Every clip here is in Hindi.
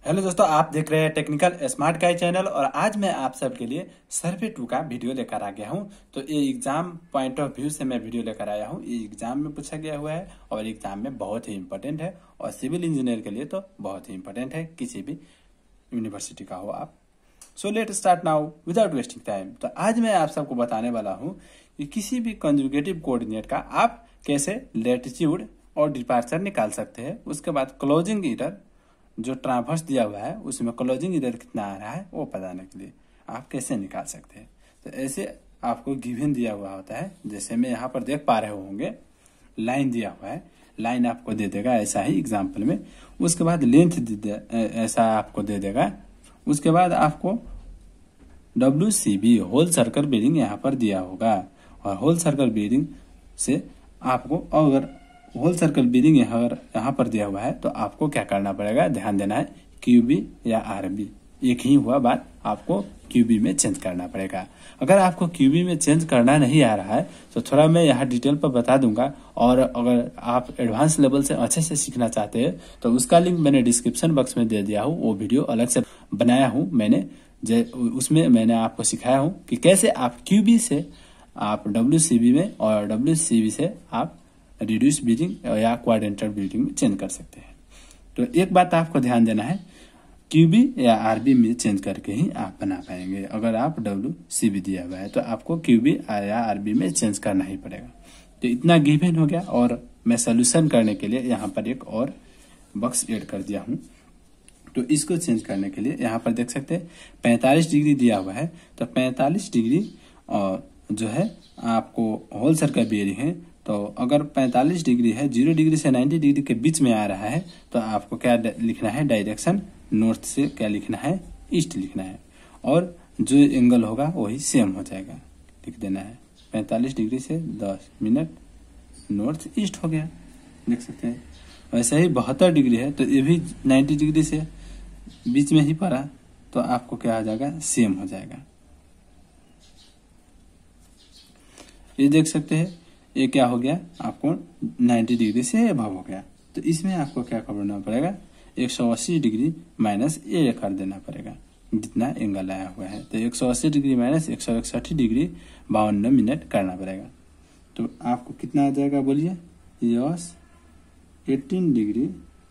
हेलो दोस्तों, आप देख रहे हैं टेक्निकल स्मार्ट गाइड चैनल और आज मैं आप सबके लिए सर्वे 2 का वीडियो लेकर आ गया हूं। तो ये एग्जाम पॉइंट ऑफ व्यू से मैं वीडियो लेकर आया हूं। ये एग्जाम में पूछा गया हुआ है और एग्जाम में बहुत ही इंपॉर्टेंट है और सिविल इंजीनियर के लिए तो बहुत ही इंपॉर्टेंट है, किसी भी यूनिवर्सिटी का हो आप। So let start now without wasting time. तो आज मैं आप सबको बताने वाला हूँ कि किसी भी कंजुगेटिव कोऑर्डिनेट का आप कैसे लैटिट्यूड और डिपार्चर निकाल सकते हैं। उसके बाद क्लोजिंग ईरर जो ट्रांवर्स दिया हुआ है उसमें क्लोजिंग ईरर कितना आ रहा है वो बताने के लिए आप कैसे निकाल सकते हैं। तो ऐसे आपको गिवन दिया हुआ होता है, जैसे मैं यहाँ पर देख पा रहे होंगे लाइन दिया हुआ है, लाइन आपको दे देगा ऐसा ही एग्जाम्पल में। उसके बाद लेंथ ऐसा आपको दे देगा। उसके बाद आपको WCB होल सर्कल बेरिंग यहाँ पर दिया होगा और होल सर्कल बेरिंग से आपको अगर होल सर्कल बेरिंग यहाँ पर दिया हुआ है तो आपको क्या करना पड़ेगा, ध्यान देना है QB या RB एक ही हुआ बात, आपको QB में चेंज करना पड़ेगा। अगर आपको QB में चेंज करना नहीं आ रहा है तो थोड़ा मैं यहाँ डिटेल पर बता दूंगा, और अगर आप एडवांस लेवल से अच्छे से सीखना चाहते हैं तो उसका लिंक मैंने डिस्क्रिप्शन बॉक्स में दे दिया हूँ। वो वीडियो अलग से बनाया हूँ मैंने, उसमें मैंने आपको सिखाया हूँ कि कैसे आप QB से आप WCB में और WCB से आप रिड्यूस बेरिंग या क्वाड्रेंटल बेरिंग में चेंज कर सकते हैं। तो एक बात आपको ध्यान देना है, QB या RB में चेंज करके ही आप बना पाएंगे। अगर आप WCB दिया हुआ है तो आपको QB या RB में चेंज करना ही पड़ेगा। तो इतना गिवन हो गया और मैं सोल्यूशन करने के लिए यहाँ पर एक और बॉक्स ऐड कर दिया हूँ। तो इसको चेंज करने के लिए यहाँ पर देख सकते हैं 45 डिग्री दिया हुआ है। तो 45 डिग्री जो है आपको होल सर्कल बेरिंग है। तो अगर 45 डिग्री है, 0 डिग्री से 90 डिग्री के बीच में आ रहा है तो आपको क्या लिखना है, डायरेक्शन नॉर्थ से क्या लिखना है, ईस्ट लिखना है, और जो एंगल होगा वही सेम हो जाएगा, लिख देना है 45 डिग्री से 10 मिनट नॉर्थ ईस्ट हो गया, देख सकते हैं। वैसे ही 72 डिग्री है तो ये भी 90 डिग्री से बीच में ही पड़ा तो आपको क्या आ जाएगा, सेम हो जाएगा। ये देख सकते हैं ये क्या हो गया, आपको 90 डिग्री से अबव हो गया। तो इसमें आपको क्या करना पड़ेगा, 180 डिग्री माइनस A कर देना पड़ेगा जितना एंगल आया हुआ है। तो 180 डिग्री माइनस 161 डिग्री 52 मिनट करना पड़ेगा। तो आपको कितना आ जाएगा बोलिए, यस 18 डिग्री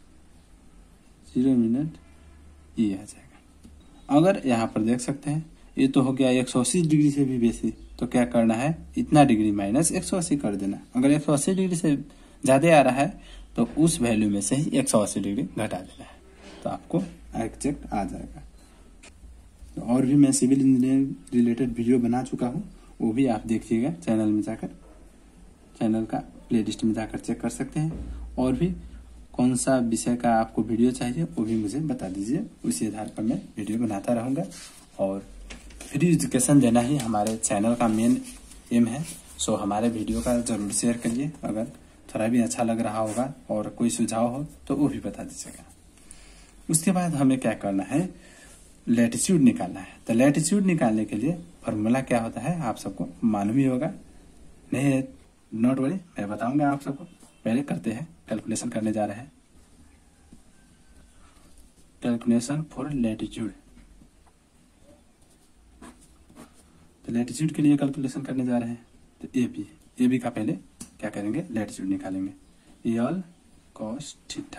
0 मिनट ये आ जाएगा। अगर यहाँ पर देख सकते हैं ये तो हो गया 180 डिग्री से भी बेसी, तो क्या करना है, इतना डिग्री माइनस 180 कर देना। अगर 180 डिग्री से ज्यादा आ रहा है तो उस वैल्यू में से ही 180 डिग्री घटा देना है, तो आपको एग्जैक्ट आ जाएगा। तो और भी मैं सिविल इंजीनियरिंग रिलेटेड वीडियो बना चुका हूँ, वो भी आप देखिएगा चैनल में जाकर, चैनल का प्लेलिस्ट में जाकर चेक कर सकते हैं। और भी कौन सा विषय का आपको वीडियो चाहिए वो भी मुझे बता दीजिए, उसी आधार पर मैं वीडियो बनाता रहूंगा। और फ्री एजुकेशन देना ही हमारे चैनल का मेन एम है। सो हमारे वीडियो का जरूर शेयर करिए, अगर थोड़ा भी अच्छा लग रहा होगा और कोई सुझाव हो तो वो भी बता दीजिएगा। उसके बाद हमें क्या करना है, लैटिट्यूड निकालना है। तो लैटिट्यूड निकालने के लिए फॉर्मूला क्या होता है आप सबको मालूम ही होगा, नहीं नोट वरी मैं बताऊंगा आप सबको। पहले करते हैं, कैलकुलेशन करने जा रहे हैं, कैलकुलेशन फॉर लैटिट्यूड। तो लैटिट्यूड के लिए कैलकुलेशन करने जा रहे हैं। तो ए बी का पहले क्या करेंगे, लैटिट्यूड निकालेंगे, यल कॉस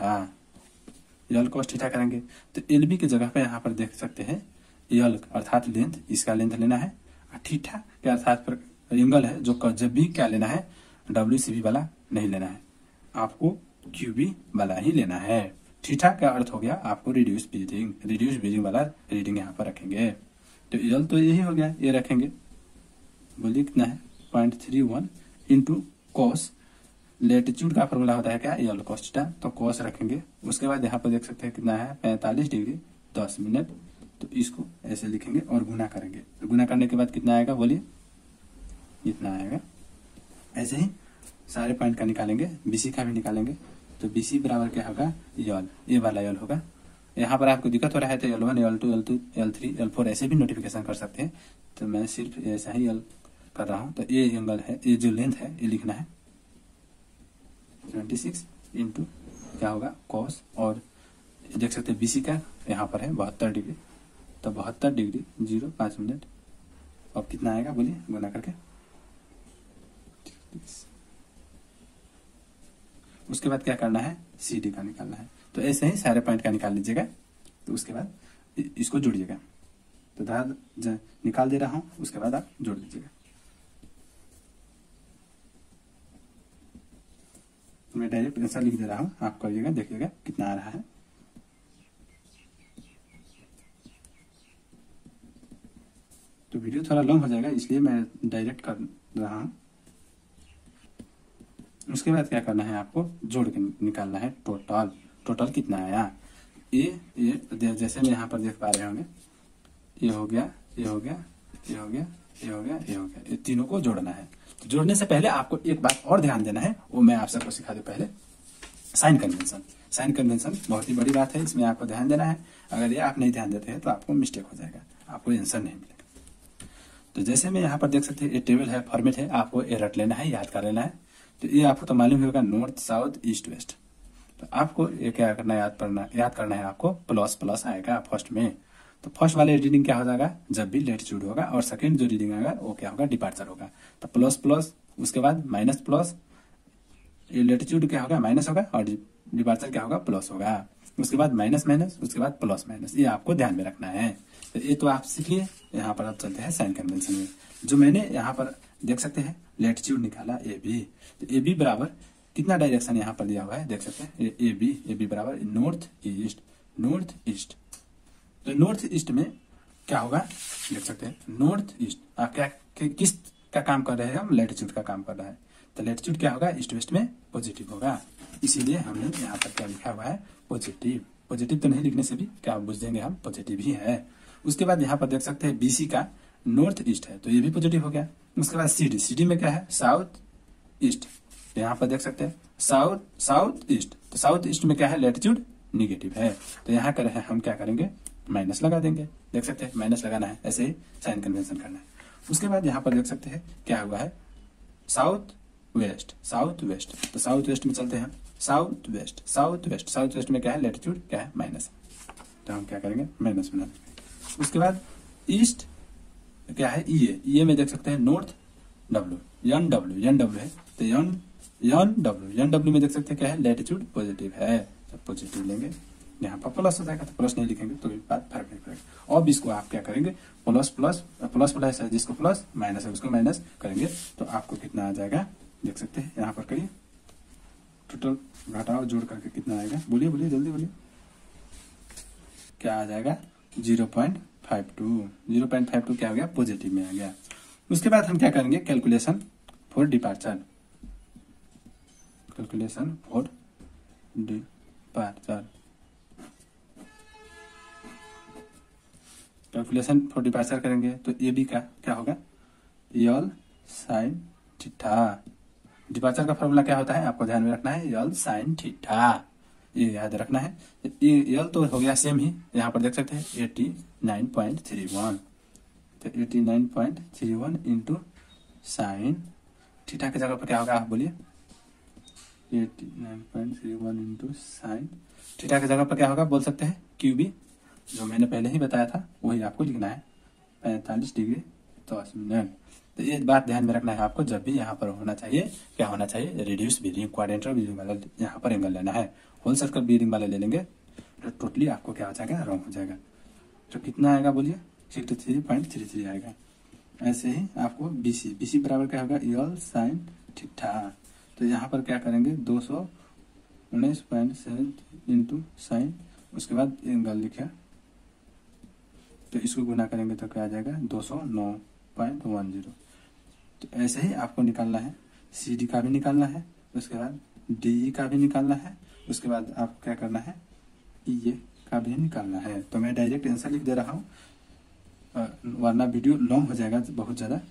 थीटा करेंगे। तो एल बी की जगह पे यहाँ पर देख सकते हैं यल अर्थात लेंथ, इसका लेंथ लेना है, थीटा के अर्थात पर एंगल है, जो जब भी क्या लेना है, WCB वाला नहीं लेना है, आपको QB वाला ही लेना है। थीटा का अर्थ हो गया आपको रिड्यूस बेरिंग वाला रीडिंग यहाँ पर रखेंगे। तो यल तो यही हो गया, ये रखेंगे, बोलिए कितना है 0.31 इंटू कॉस। लैटिट्यूड का फॉर्मूला होता है क्या, यल कॉस थीटा, तो कॉस रखेंगे। उसके बाद यहाँ पर देख सकते हैं कितना है 45 डिग्री 10 मिनट, तो इसको ऐसे लिखेंगे और गुना करेंगे। तो गुना करने के बाद कितना आएगा बोलिए, इतना आएगा। ऐसे ही सारे पॉइंट का निकालेंगे, BC का भी निकालेंगे। तो BC बराबर क्या होगा, यल, ये वाला यल होगा। यहाँ पर आपको दिक्कत हो रहा है तो L1 L2 L2 L3 L4 ऐसे भी नोटिफिकेशन कर सकते हैं। तो मैं सिर्फ ऐसा ही यल कर रहा हूँ। तो ये एंगल है, ये जो लेंथ है ये लिखना है 26 इंटू क्या होगा कॉस, और देख सकते हैं BC का यहाँ पर है 72 डिग्री, तो 72 डिग्री 0 5 मिनट, अब कितना आएगा बोलिए गुना करके। उसके बाद क्या करना है, CD का निकालना है। तो ऐसे ही सारे पॉइंट का निकाल लीजिएगा, तो उसके बाद इसको जोड़िएगा। तो निकाल दे रहा हूं, उसके बाद आप जोड़ दीजिएगा। मैं डायरेक्ट आंसर लिख दे रहा हूं, आप करिएगा, देखिएगा कितना आ रहा है। तो वीडियो थोड़ा लॉन्ग हो जाएगा, इसलिए मैं डायरेक्ट कर रहा हूं। उसके बाद क्या करना है, आपको जोड़ के निकालना है टोटल कितना आया। ये जैसे मैं यहाँ पर देख पा रहे होंगे, ये हो गया, ये हो गया, ये हो गया, ये हो गया, ये हो गया, ये तीनों को जोड़ना है। तो जोड़ने से पहले आपको एक बात और ध्यान देना है, वो मैं आप सबको सिखा दूं। पहले साइन कन्वेंशन बहुत ही बड़ी बात है, इसमें आपको ध्यान देना है। अगर ये आप नहीं ध्यान देते हैं तो आपको मिस्टेक हो जाएगा, आपको आंसर नहीं मिलेगा। तो जैसे मैं यहाँ पर देख सकते हैं, ये टेबल है, फॉर्मेट है, आपको ये रट लेना है, याद कर लेना है। तो ये आपको तो मालूम होगा, नॉर्थ साउथ ईस्ट वेस्ट। तो आपको ये क्या करना है, याद करना है आपको, प्लस आएगा फर्स्ट में। तो फर्स्ट वाले रीडिंग क्या हो जाएगा, जब भी लेटीट्यूड होगा, और सेकंड जो रीडिंग आएगा वो क्या होगा, डिपार्चर होगा। तो प्लस, उसके बाद माइनस प्लस, ये लेटीट्यूड क्या होगा, माइनस होगा, और डिपार्चर क्या होगा, प्लस होगा। उसके बाद माइनस, उसके बाद प्लस, ये आपको ध्यान में रखना है। तो ये तो आप सीख लिए। यहाँ पर आप चलते हैं साइन कन्वेंशन में। जो मैंने यहाँ पर देख सकते हैं लेटीट्यूड निकाला AB, तो AB बराबर कितना डायरेक्शन यहाँ पर दिया हुआ है, देख सकते हैं AB बराबर नॉर्थ ईस्ट। तो नॉर्थ ईस्ट में क्या होगा, देख सकते हैं नॉर्थ ईस्ट आप किस का काम कर रहे हैं, हम लेटीट्यूड का काम कर रहा है। तो लेटीट्यूड क्या होगा, ईस्ट वेस्ट में पॉजिटिव होगा, इसीलिए हमने यहाँ पर क्या लिखा हुआ है, पॉजिटिव तो नहीं लिखने से भी क्या बुझ देंगे हम, पॉजिटिव ही है। उसके बाद यहाँ पर देख सकते हैं BC का नॉर्थ ईस्ट है, तो ये भी पॉजिटिव हो गया। उसके बाद CD में क्या है, साउथ ईस्ट, तो यहाँ पर देख सकते हैं साउथ ईस्ट। तो साउथ ईस्ट में क्या है, लेटीट्यूड निगेटिव है, तो यहाँ कर हम क्या करेंगे, माइनस लगा देंगे। देख सकते हैं माइनस लगाना है, ऐसे ही साइन कन्वेंशन करना है। उसके बाद यहाँ पर देख सकते हैं क्या हुआ है, साउथ वेस्ट। तो साउथ वेस्ट में चलते हैं, साउथ वेस्ट में क्या है, लेटीट्यूड क्या है, माइनस, तो हम क्या करेंगे, माइनस बना देंगे। उसके बाद ईस्ट क्या है, ये में देख सकते हैं नॉर्थ एन डब्ल्यू है, तो एन डब्ल्यू में देख सकते हैं क्या है, लेटीट्यूड पॉजिटिव है, तो पॉजिटिव लेंगे। यहाँ पर प्लस हो जाएगा, तो प्लस नहीं लिखेंगे तो बात फर्क नहीं पड़ेगा। अब इसको आप क्या करेंगे, प्लस है, जिसको प्लस, माइनस है उसको माइनस करेंगे, तो आपको कितना आ जाएगा, देख सकते हैं यहाँ पर करिए, टोटल घटाओ जोड़ करके कितना आएगा, बोलिए जल्दी बोलिए, क्या आ जाएगा, 0.52 क्या हो गया, पॉजिटिव में आ गया। उसके बाद हम क्या करेंगे, कैलकुलेशन फॉर डिपार्चर। करेंगे तो AB का क्या होगा, यल साइन थीटा। डिपार्चर का फॉर्मूला क्या होता है, आपको ध्यान में रखना है, यल साइन थीटा, ये याद रखना है। यल तो हो गया सेम ही, यहाँ पर देख सकते हैं 89.31, तो 89.31 इंटू साइन थीटा की जगह पर क्या होगा, आप बोलिए, 89.31 इंटू साइन थीटा की जगह पर क्या होगा, बोल सकते हैं QB, जो मैंने पहले ही बताया था वही आपको लिखना है, 45 डिग्री 10 मिनट। तो ये बात ध्यान में रखना है आपको, जब भी यहाँ पर होना चाहिए, क्या होना चाहिए, रिड्यूस बीरिंग, क्वाड्रेंटल बीरिंग वाला यहाँ पर एंगल लेना है। होल सर्कल बीरिंग वाले ले लेंगे तो टोटली आपको क्या हो जाएगा, रॉन्ग हो जाएगा। तो कितना आएगा बोलिए, 63.33 आएगा। ऐसे ही आपको BC बराबर क्या होगा, यल साइन थीटा। तो यहाँ पर क्या करेंगे, 219.7 इंटू साइन, उसके बाद एंगल लिखा, तो इसको गुना करेंगे तो क्या आ जाएगा, 209.10। तो ऐसे ही आपको निकालना है, CD का भी निकालना है, उसके बाद DE का भी निकालना है, उसके बाद आपको क्या करना है, EA का भी निकालना है। तो मैं डायरेक्ट आंसर लिख दे रहा हूँ, वरना वीडियो लॉन्ग हो जाएगा बहुत ज़्यादा।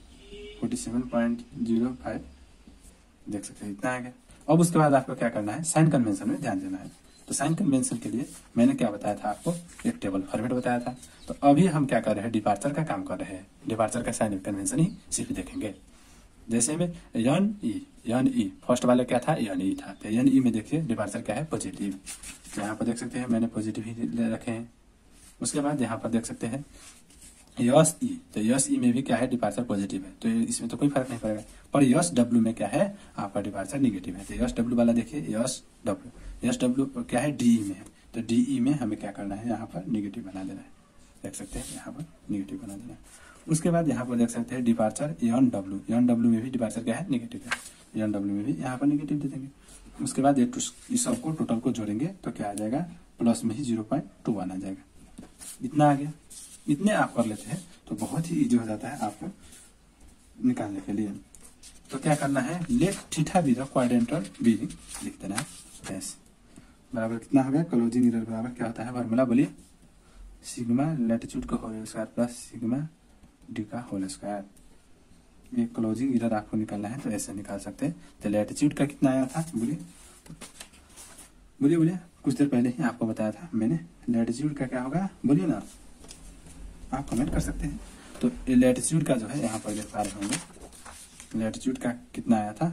47.05 देख सकते हैं, इतना आएगा। अब उसके बाद आपको क्या करना है, साइन कन्वेंशन में ध्यान देना है। तो साइन कन्वेंशन के लिए मैंने क्या बताया था आपको, एक टेबल फॉर्मेट बताया था। तो अभी हम क्या कर रहे हैं, डिपार्चर का काम कर रहे हैं, डिपार्चर का साइन कन्वेंशन ही सिर्फ देखेंगे। जैसे में एन ई फर्स्ट वाला क्या था, एन ई था, तो एन ई में देखिए डिपार्चर क्या है, पॉजिटिव। तो यहाँ पर देख सकते हैं मैंने पॉजिटिव ही ले रखे हैं। उसके बाद यहाँ पर देख सकते हैं यस ई, तो यस ई में भी क्या है, डिपार्चर पॉजिटिव है, तो इसमें तो कोई फर्क नहीं पड़ेगा। पर यस डब्ल्यू में क्या है, आपका डिपार्चर निगेटिव है। तो यस डब्ल्यू वाला देखिए, यस डब्ल्यू क्या है, डीई में है, तो डीई में हमें क्या करना है, यहाँ पर निगेटिव बना देना है। देख सकते हैं यहाँ पर निगेटिव बना देना है। उसके बाद यहाँ पर देख सकते हैं डिपार्चर एन डब्ल्यू में भी डिपार्चर क्या है, निगेटिव है, एन डब्ल्यू में भी यहाँ पर निगेटिव दे देंगे। उसके बाद इस सबको टोटल को जोड़ेंगे तो क्या आ जाएगा, प्लस में ही 0.21 आ जाएगा। इतना आ गया। इतने आप कर लेते हैं तो बहुत ही इजी हो जाता है आपको निकालने के लिए। तो क्या करना है, let theta be the quadrantal B लिख देना है एस बराबर कितना हो गया, क्लोजिंग एरर बराबर क्या होता है, फॉर्मूला बोलिए, सिग्मा लैटिट्यूड का whole square plus sigma D का होल स्क्वायर। ये क्लोजिंग एरर आपको निकालना है तो ऐसे निकाल सकते हैं। तो लैटिट्यूड का कितना आया था, बोलिए बोलिए, कुछ देर पहले ही आपको बताया था मैंने। लैटिट्यूड का क्या होगा, बोलिए ना, आप कमेंट कर सकते हैं। तो लैटिट्यूड का जो है यहाँ पर देख पा रहे होंगे, लैटिट्यूड का कितना आया था,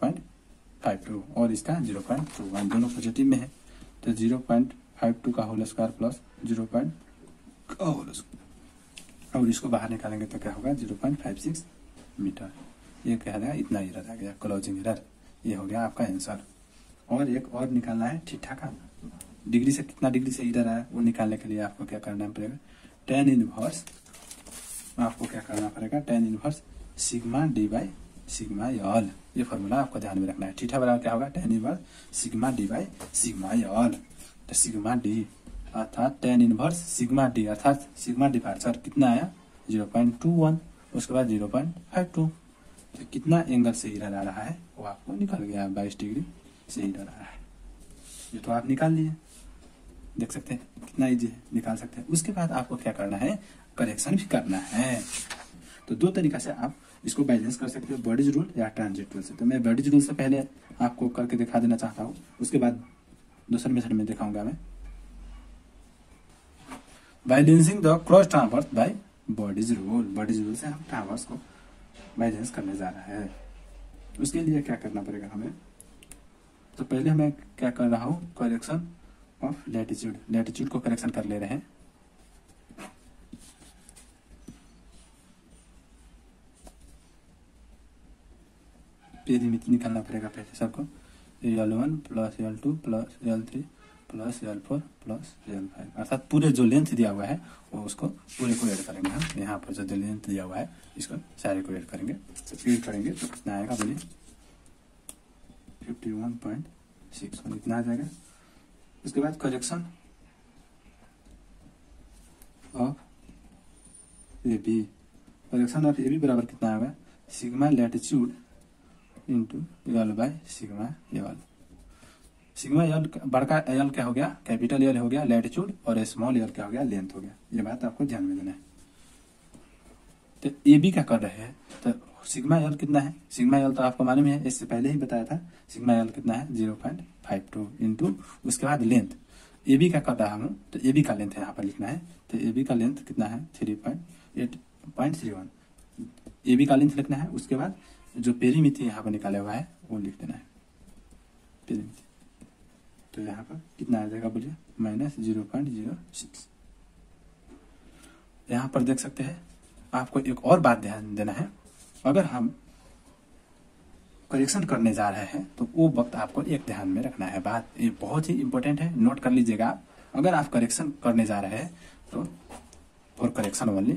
0.52 और इसका 0.21, दोनों पॉजिटिव में है। तो 0.52 का होल स्क्वायर प्लस 0. का होल स्क्वायर, और इसको बाहर निकालेंगे तो क्या होगा, 0.56 मीटर। ये क्या है, इतना एरर आ गया, क्लोजिंग एरर। ये हो गया आपका आंसर। और एक और निकालना है थीटा का, डिग्री से कितना डिग्री से एरर आया वो निकालने के लिए आपको क्या करना पड़ेगा, tan इनवर्स, आपको क्या करना पड़ेगा, tan inverse sigma D by sigma L. ये फॉर्मूला आपको ध्यान में रखना है। थीटा बराबर क्या होगा, tan inverse sigma D by sigma L. तो सिग्मा डी अर्थात tan इनवर्स सिग्मा डी अर्थात सिग्मा डिपार्चर कितना आया, 0.21, उसके बाद 0.52। तो कितना एंगल से एरर आ रहा है वो आपको निकल गया, 22 डिग्री से एरर आ रहा है। ये तो आप निकाल लिए, देख सकते हैं कितना इजी है, निकाल सकते हैं। उसके बाद आपको क्या करना है, करेक्शन भी करना है। तो दो तरीका से आप इसको बैलेंस कर सकते हो, बॉडीज रूल या ट्रांजिट रूल से। तो मैं बॉडीज रूल से पहले आपको करके दिखा देना चाहता हूँ, उसके बाद दूसरे मेथड में दिखाऊंगा मैं। Balancing the cross transverse by Bowditch's rule से हम ट्रांसवर्स को बैलेंस करने जा रहा है। उसके लिए क्या करना पड़ेगा हमें, तो पहले मैं क्या कर रहा हूँ, करेक्शन ऑफ लैटिट्यूड को करेक्शन कर ले रहे हैं। पेरीमीटर निकालना पड़ेगा पहले सबको, L1 plus L2 plus L3 plus L4 plus L5, अर्थात पूरे जो लेंथ दिया हुआ है वो उसको पूरे को ऐड करेंगे हम। यहाँ पर जो लेंथ दिया हुआ है इसको सारे को ऐड करेंगे। तो ऐड करेंगे तो कितना आएगा, बोलिए 51.61 इतना आ जाएगा। उसके बाद correction of A B, correction of A B बराबर कितना होगा, sigma latitude into L by sigma L. Sigma L बड़का यल क्या हो गया, कैपिटल यल हो गया लैटिट्यूड, और स्मॉल यल क्या हो गया, लेंथ हो गया। ये बात आपको ध्यान में देना है। तो ए बी क्या कर रहे हैं, तो सिग्मा यल कितना है, सिग्मा यल तो आपको मालूम है, इससे पहले ही बताया था। सिग्मा यल कितना है, 0.52 इंटू उसके बाद लेंथ। ए बी का कर रहा हूँ तो ए बी का लेंथ यहाँ पर लिखना है। तो ए बी का लेंथ कितना है, 3.8.31, ए बी का लेंथ लिखना है। उसके बाद जो पेरीमीटर यहाँ पर निकाला हुआ है वो लिख देना है, पेरीमीटर। तो यहाँ पर कितना आ जाएगा, बोलिए -0.06। यहाँ पर देख सकते हैं। आपको एक और बात ध्यान देना है, अगर हम करेक्शन करने जा रहे हैं तो वो वक्त आपको एक ध्यान में रखना है बात, ये बहुत ही इंपॉर्टेंट है, नोट कर लीजिएगा आप। अगर आप करेक्शन करने जा रहे हैं तो फॉर करेक्शन ओनली,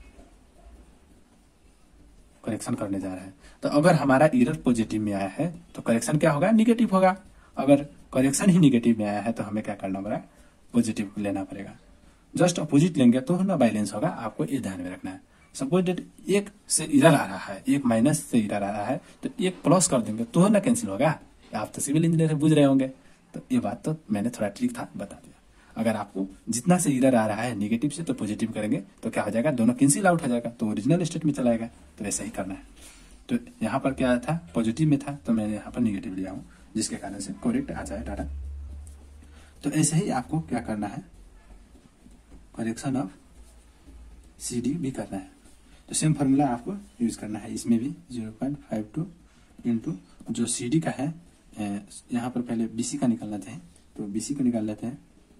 करेक्शन करने जा रहे हैं तो अगर हमारा एरर पॉजिटिव में आया है तो करेक्शन क्या होगा, निगेटिव होगा। अगर करेक्शन ही निगेटिव में आया है तो हमें क्या करना पड़ेगा, पॉजिटिव लेना पड़ेगा। जस्ट अपोजिट लेंगे तो ना बैलेंस होगा, आपको ये ध्यान में रखना है। सपोज डेट एक से इधर आ रहा है, एक माइनस से इधर आ रहा है, तो एक प्लस कर देंगे तो ना कैंसिल होगा। आप तो सिविल इंजीनियर बुझ रहे होंगे, तो ये बात तो मैंने थोड़ा ट्रिक था बता दिया। अगर आपको जितना से इधर आ रहा है नेगेटिव से तो पॉजिटिव करेंगे तो क्या हो जाएगा, दोनों कैंसिल आउट हो जाएगा, तो ओरिजिनल स्टेट में चला जाएगा। तो ऐसा ही करना है। तो यहाँ पर क्या था, पॉजिटिव में था तो मैंने यहाँ पर निगेटिव लिया हूँ, जिसके कारण से करेक्ट आ जाए डाटा। तो ऐसे ही आपको क्या करना है, करेक्शन ऑफ CD भी करना है। तो सेम फार्मूला आपको यूज करना है इसमें भी 0.52 इंटू जो CD का है, यहाँ पर पहले BC का निकालना थे, तो BC को निकाल लेते हैं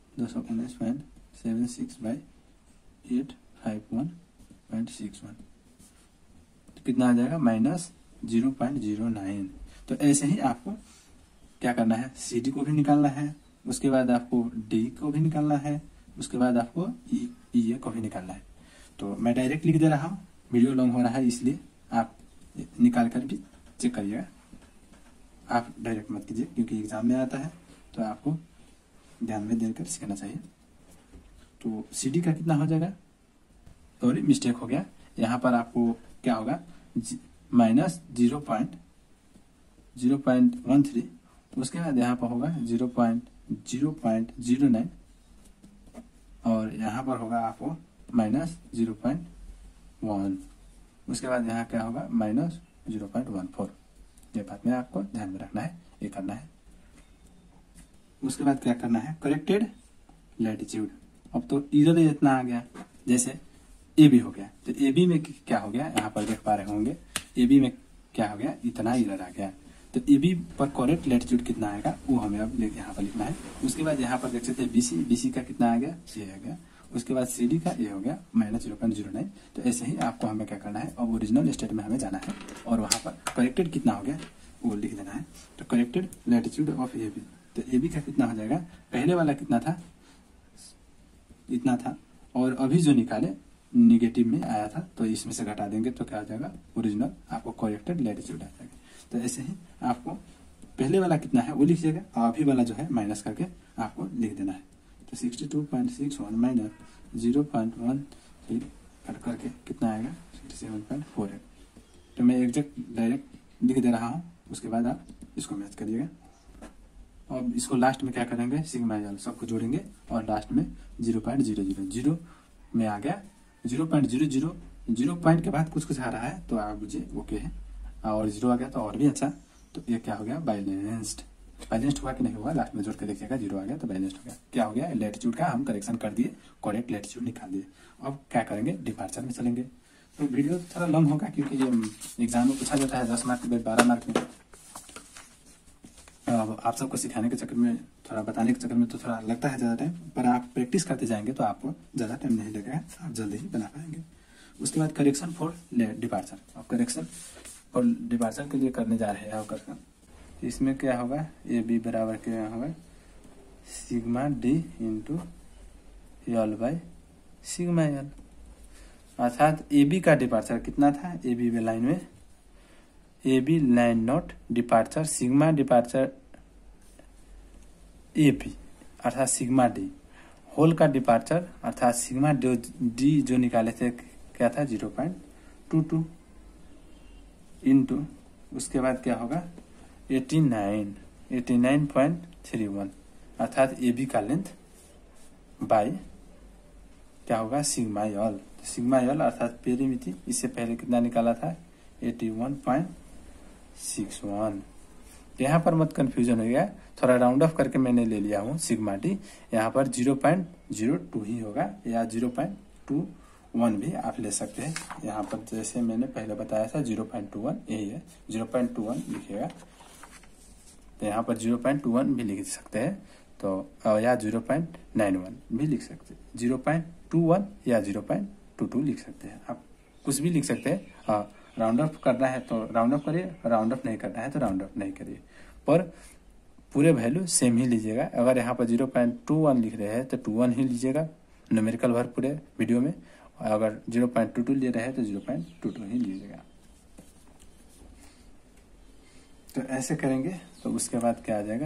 219.76/851.61, तो कितना आ जाएगा -0.09। तो ऐसे ही आपको क्या करना है, CD को भी निकालना है, उसके बाद आपको D को भी निकालना है, उसके बाद आपको EA को भी निकालना है। तो मैं डायरेक्ट लिख दे रहा हूँ, वीडियो लॉन्ग हो रहा है इसलिए आप निकाल कर भी चेक करिएगा, आप डायरेक्ट मत कीजिए क्योंकि एग्जाम में आता है, तो आपको ध्यान में देकर सीखना चाहिए। तो CD का कितना हो जाएगा, सॉरी मिस्टेक हो गया, यहाँ पर आपको क्या होगा -0.13, उसके बाद यहाँ पर होगा 0.09 और यहाँ पर होगा आपको -0.1, उसके बाद यहाँ क्या होगा -0.14। ये बात में आपको ध्यान में रखना है, ये करना है। उसके बाद क्या करना है, करेक्टेड लैटिट्यूड। अब तो इधर इतना आ गया, जैसे AB हो गया, तो AB में क्या हो गया, यहाँ पर देख पा रहे होंगे AB में क्या हो गया, इतना इधर आ गया, तो AB पर करेक्ट लैटिट्यूड कितना आएगा वो हमें अब यहाँ पर लिखना है। उसके बाद यहाँ पर देख सकते हैं BC का कितना आ गया, ये आ गया, उसके बाद CD का ये हो गया -0.09। तो ऐसे ही आपको हमें क्या करना है, अब ओरिजिनल स्टेट में हमें जाना है और वहाँ पर करेक्टेड कितना हो गया वो लिख देना है। तो करेक्टेड लैटिट्यूड ऑफ AB, तो AB का कितना हो जाएगा, पहले वाला कितना था, इतना था, और अभी जो निकाले निगेटिव में आया था, तो इसमें से घटा देंगे तो क्या आ जाएगा, ओरिजिनल आपको करेक्टेड लैटिट्यूड आ जाएगा। तो ऐसे ही आपको पहले वाला कितना है वो लिखिएगा, और अभी वाला जो है माइनस करके आपको लिख देना है। तो 62.61 माइनस 0.13 करके कितना आएगा 67.48। तो मैं एग्जैक्ट डायरेक्ट लिख दे रहा हूँ, उसके बाद आप इसको मैच करिएगा। अब इसको लास्ट में क्या करेंगे, सिग्मा एल सबको जोड़ेंगे और लास्ट में 0.000 में आ गया 0.00, 0 पॉइंट के बाद कुछ आ रहा है तो आप मुझे ओके है, और 0 आ गया तो और भी अच्छा। तो ये क्या हो गया, बैलेंस्ड हुआ कि नहीं हुआ, लास्ट में जोड़ के देखिएगा, 0 आ गया तो बैलेंस्ड हो गया। क्या हो गया, लैटिट्यूड का हम करेक्शन कर दिए, करेक्ट लैटिट्यूड निकाल दिए। अब क्या करेंगे, डिपार्चर में चलेंगे। तो वीडियो थोड़ा लॉन्ग होगा क्योंकि ये एग्जाम में पूछा जाता है 10 मार्क के 12 मार्क में। अब आप सबको सिखाने के चक्कर में, थोड़ा बताने के चक्कर में तो थोड़ा लगता है ज़्यादा टाइम, पर आप प्रैक्टिस करते जाएंगे तो आपको ज़्यादा टाइम नहीं लगेगा, आप जल्दी ही बना पाएंगे। उसके बाद करेक्शन फॉर डिपार्चर, अब करेक्शन फॉर डिपार्चर के लिए करने जा रहे हैं। करेक्शन इसमें क्या होगा, AB बराबर क्या होगा, sigma D into L by sigma L, अर्थात AB का डिपार्चर कितना था, AB लाइन में, AB line not departure sigma departure AB अर्थात सिग्मा D, होल का डिपार्चर अर्थात सिग्मा D जो निकाले थे क्या था 0.22 इंटू, उसके बाद क्या होगा 89.31 अर्थात AB का लेंथ बाई क्या होगा सिग्मा L, सिग्मा L अर्थात पेरीमिति, इससे पहले कितना निकाला था 81.61। यहाँ पर मत कंफ्यूजन हो गया, थोड़ा राउंड ऑफ करके मैंने ले लिया हूँ सिग्मा D, यहाँ पर 0.02 ही होगा या 0.21 भी आप ले सकते हैं। यहाँ पर जैसे मैंने पहले बताया था 0.21 यही है, 0.21 लिखिएगा, तो यहाँ पर 0.21 भी लिख सकते हैं, तो या 0.91 भी लिख सकते हैं, 0.21 या 0.22 लिख सकते हैं, आप कुछ भी लिख सकते हैं। हाँ, राउंड ऑफ करना है तो राउंड ऑफ करिए, राउंड ऑफ नहीं करना है तो राउंड ऑफ नहीं करिए, पर पूरे वैल्यू सेम ही लीजिएगा। अगर यहाँ पर 0.21 लिख रहे हैं तो 21 ही लीजिएगा, न्यूमेरिकल भर पूरे वीडियो में, अगर 0.22 ले रहे हैं तो 0.22 ही लीजिएगा। तो ऐसे करेंगे तो उसके बाद क्या आ जाएगा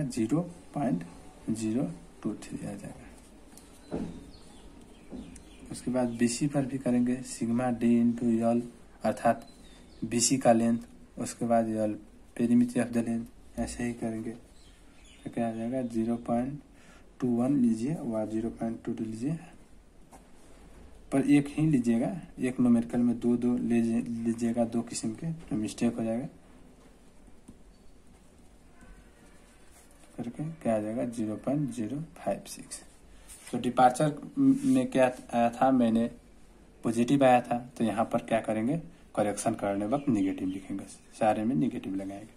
0.023 आ जाएगा। उसके बाद BC पर भी करेंगे, सिग्मा D इंटू L अर्थात BC का लेंथ, उसके बाद L perimeter of the length, ऐसे ही करेंगे तो क्या आ जाएगा 0.21 लीजिए व 0.22 लीजिए, पर एक ही लीजिएगा, एक न्यूमेरिकल में दो लीजिएगा, दो किस्म के तो मिस्टेक हो जाएगा, करके क्या आ जाएगा 0.056। तो डिपार्चर में क्या आया था, मैंने पॉजिटिव आया था, तो यहाँ पर क्या करेंगे, करेक्शन करने वक्त निगेटिव लिखेंगे, सारे में निगेटिव लगाएंगे।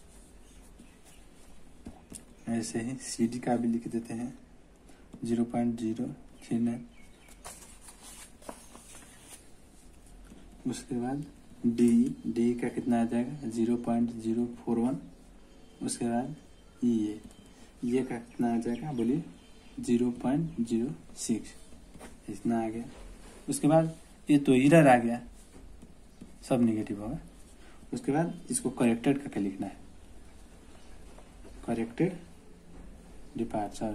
ऐसे ही CD का भी लिख देते हैं 0.039। उसके बाद डी का कितना आ जाएगा 0.041। उसके बाद ये का कितना आ जाएगा बोलिए 0.06, इतना आ गया। उसके बाद ये तो एरर आ गया, सब निगेटिव होगा। उसके बाद इसको करेक्टेड करके लिखना है, करेक्टेड डिपार्चर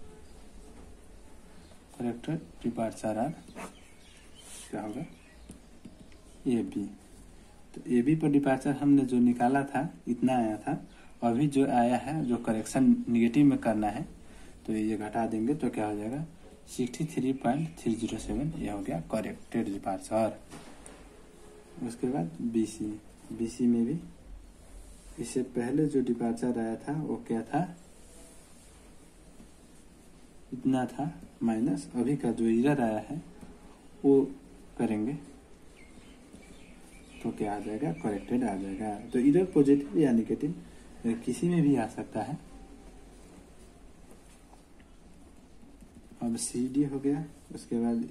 आर क्या होगा AB। तो AB पर डिपार्चर हमने जो निकाला था इतना आया था, अभी जो आया है जो करेक्शन निगेटिव में करना है तो ये घटा देंगे तो क्या हो जाएगा 63.307, ये हो गया करेक्टेड डिपार्चर। उसके बाद BC में भी इससे पहले जो डिपार्चर आया था वो क्या था, इतना था माइनस, अभी का जो एरर आया है वो करेंगे तो क्या आ जाएगा करेक्टेड आ जाएगा। तो एरर पॉजिटिव या नेगेटिव किसी में भी आ सकता है। अब CD हो गया। उसके बाद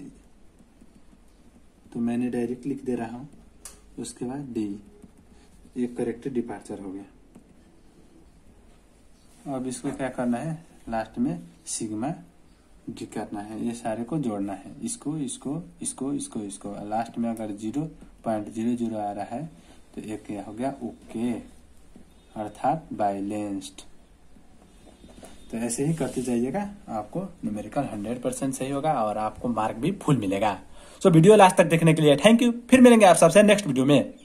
तो मैंने डायरेक्ट लिख दे रहा हूँ। उसके बाद D, एक करेक्टेड डिपार्चर हो गया। अब इसको क्या करना है, लास्ट में सिग्मा D करना है, ये सारे को जोड़ना है, इसको इसको इसको इसको इसको, लास्ट में अगर 0.00 आ रहा है तो एक क्या हो गया ओके, अर्थात बैलेंस्ड। तो ऐसे ही करते जाइएगा, आपको न्यूमेरिकल 100% सही होगा और आपको मार्क भी फुल मिलेगा। सो वीडियो लास्ट तक देखने के लिए थैंक यू। फिर मिलेंगे आप सबसे नेक्स्ट वीडियो में।